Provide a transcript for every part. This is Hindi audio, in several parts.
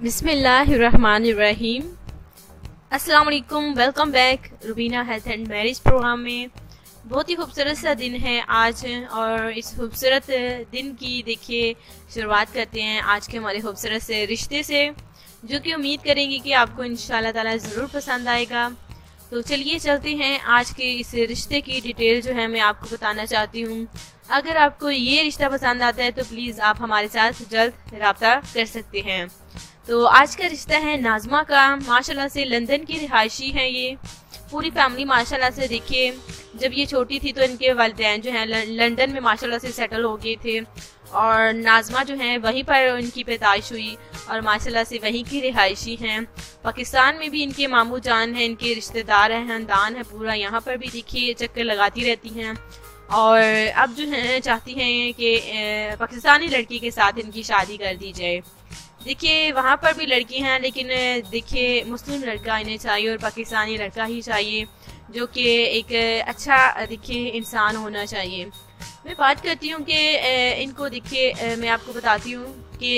बिस्मिल्लाहिर्रहमानिर्रहीम। अस्सलाम वालेकुम, welcome back Rubina health and marriage programme में। बहुत ही खूबसूरत सा दिन है आज, और इस खूबसूरत दिन की देखिए शुरुआत करते हैं आज के हमारे खूबसूरत से रिश्ते से, जो कि उम्मीद करेंगे कि आपको इंशाल्लाह ताला ज़रूर पसंद आएगा। तो चलिए चलते हैं आज के इस रिश्ते की डिटेल जो है मैं आपको बताना चाहती हूँ। अगर आपको ये रिश्ता पसंद आता है तो प्लीज़ आप हमारे साथ जल्द रब्ता कर सकते हैं। तो आज का रिश्ता है नाज़मा का। माशाल्लाह से लंदन की रिहायशी है ये। पूरी फैमिली माशाल्लाह से देखिए, जब ये छोटी थी तो इनके वालिदैन जो हैं लंदन में माशाल्लाह से सेटल हो गए थे, और नाज़मा जो है वहीं पर उनकी पैदाइश हुई और माशाल्लाह से वहीं की रिहायशी हैं। पाकिस्तान में भी इनके मामू जान हैं, इनके रिश्तेदार हैं, खानदान है पूरा, यहाँ पर भी देखिए चक्कर लगाती रहती हैं। और अब जो है चाहती हैं कि पाकिस्तानी लड़की के साथ इनकी शादी कर दी जाए। देखिए वहाँ पर भी लड़की हैं, लेकिन देखिए मुस्लिम लड़का इन्हें चाहिए और पाकिस्तानी लड़का ही चाहिए, जो कि एक अच्छा देखिए इंसान होना चाहिए। मैं बात करती हूँ कि इनको देखिए मैं आपको बताती हूँ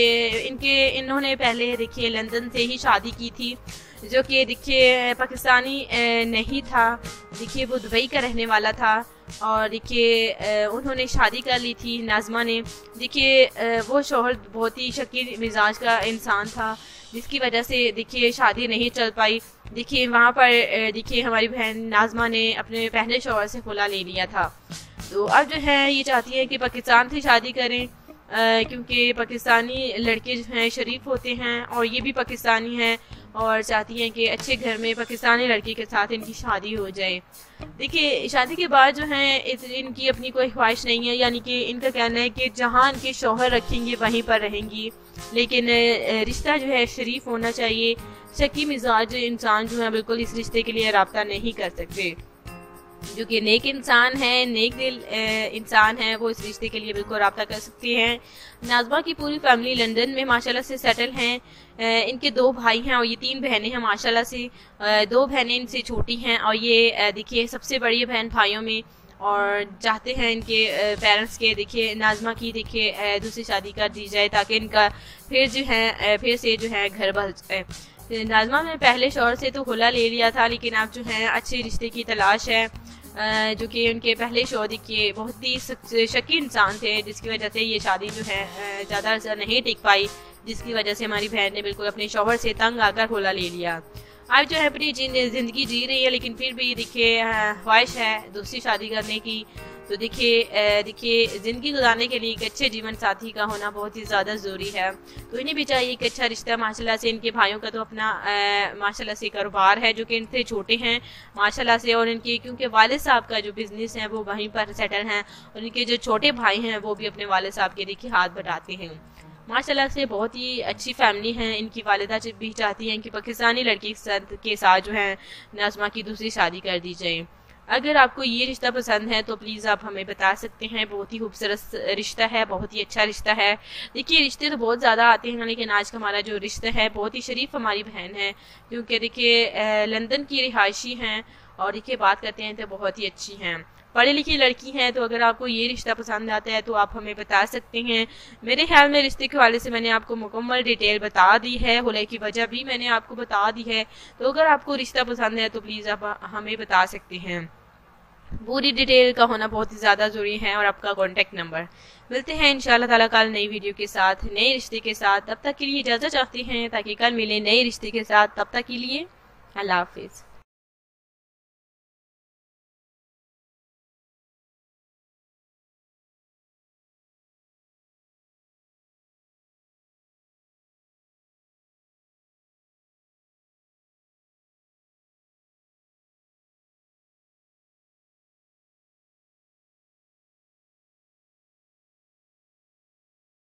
कि इन्होंने पहले देखिए लंदन से ही शादी की थी, जो कि देखिए पाकिस्तानी नहीं था। देखिए वो दुबई का रहने वाला था, और देखिए उन्होंने शादी कर ली थी नाज़मा ने। देखिए वो शोहर बहुत ही शकील मिजाज का इंसान था, जिसकी वजह से देखिए शादी नहीं चल पाई। देखिए वहाँ पर देखिए हमारी बहन नाज़मा ने अपने पहले शोहर से खुला ले लिया था। तो अब जो है ये चाहती है कि पाकिस्तान से शादी करें, क्योंकि पाकिस्तानी लड़के जो हैं शरीफ होते हैं और ये भी पाकिस्तानी हैं, और चाहती हैं कि अच्छे घर में पाकिस्तानी लड़के के साथ इनकी शादी हो जाए। देखिए शादी के बाद जो है इनकी अपनी कोई ख्वाहिश नहीं है, यानी कि इनका कहना है कि जहाँ इनके शौहर रखेंगे वहीं पर रहेंगी, लेकिन रिश्ता जो है शरीफ होना चाहिए। शकी मिजाज इंसान जो है बिल्कुल इस रिश्ते के लिए रब्ता नहीं कर सकते। जो कि नेक इंसान है, नेक दिल इंसान है, वो इस रिश्ते के लिए बिल्कुल रब्ता कर सकते हैं। नाज़मा की पूरी फैमिली लंदन में माशाल्लाह से सेटल हैं। इनके 2 भाई हैं और ये 3 बहनें हैं माशाल्लाह से। 2 बहनें इनसे छोटी हैं, और ये देखिए सबसे बड़ी बहन भाइयों में, और चाहते हैं इनके पेरेंट्स के देखिए नाज़मा की देखिए दूसरी शादी कर दी जाए, ताकि इनका फिर से जो है घर बस जाए। नाज़मा ने पहले शौहर से तो खुला ले लिया था, लेकिन अब जो है अच्छे रिश्ते की तलाश है, जो कि उनके पहले शौहर के बहुत ही शकी इंसान थे, जिसकी वजह से ये शादी जो है ज़्यादा नहीं टिक पाई, जिसकी वजह से हमारी बहन ने बिल्कुल अपने शौहर से तंग आकर खुला ले लिया। अब जो है अपनी ज़िंदगी जी रही है, लेकिन फिर भी देखिए ख्वाहिश है दूसरी शादी करने की। तो देखिए ज़िंदगी गुजारने के लिए एक अच्छे जीवन साथी का होना बहुत ही ज़्यादा ज़रूरी है। तो इन्हें भी चाहिए एक अच्छा रिश्ता। माशाल्लाह से इनके भाइयों का तो अपना माशाल्लाह से कारोबार है, जो कि इनसे छोटे हैं माशाल्लाह से, और इनके क्योंकि वालिद साहब का जो बिज़नेस है वो वहीं पर सेटल हैं, और इनके जो छोटे भाई हैं वो भी अपने वालिद साहब के देखिए हाथ बटाते हैं। माशाल्लाह से बहुत ही अच्छी फैमिली है। इनकी वालिदा भी चाहती हैं कि पाकिस्तानी लड़की के साथ जो है नाज़मा की दूसरी शादी कर दी जाए। अगर आपको ये रिश्ता पसंद है तो प्लीज़ आप हमें बता सकते हैं। बहुत ही खूबसूरत रिश्ता है, बहुत ही अच्छा रिश्ता है। देखिए रिश्ते तो बहुत ज़्यादा आते हैं, लेकिन आज का हमारा जो रिश्ता है बहुत ही शरीफ हमारी बहन है, क्योंकि देखिए लंदन की रिहायशी हैं, और देखिए बात करते हैं तो बहुत ही अच्छी हैं, पढ़ी लिखी लड़की हैं। तो अगर आपको ये रिश्ता पसंद आता है तो आप हमें बता सकते हैं। मेरे ख्याल में रिश्ते के हवाले से मैंने आपको मुकम्मल डिटेल बता दी है, हुले की वजह भी मैंने आपको बता दी है। तो अगर आपको रिश्ता पसंद है तो प्लीज़ आप हमें बता सकते हैं। पूरी डिटेल का होना बहुत ही ज़्यादा ज़रूरी है, और आपका कॉन्टैक्ट नंबर। मिलते हैं इंशाल्लाह ताला कल नई वीडियो के साथ, नए रिश्ते के साथ। तब तक के लिए इजाज़त चाहते हैं, ताकि कल मिले नए रिश्ते के साथ। तब तक के लिए अल्लाह हाफिज़।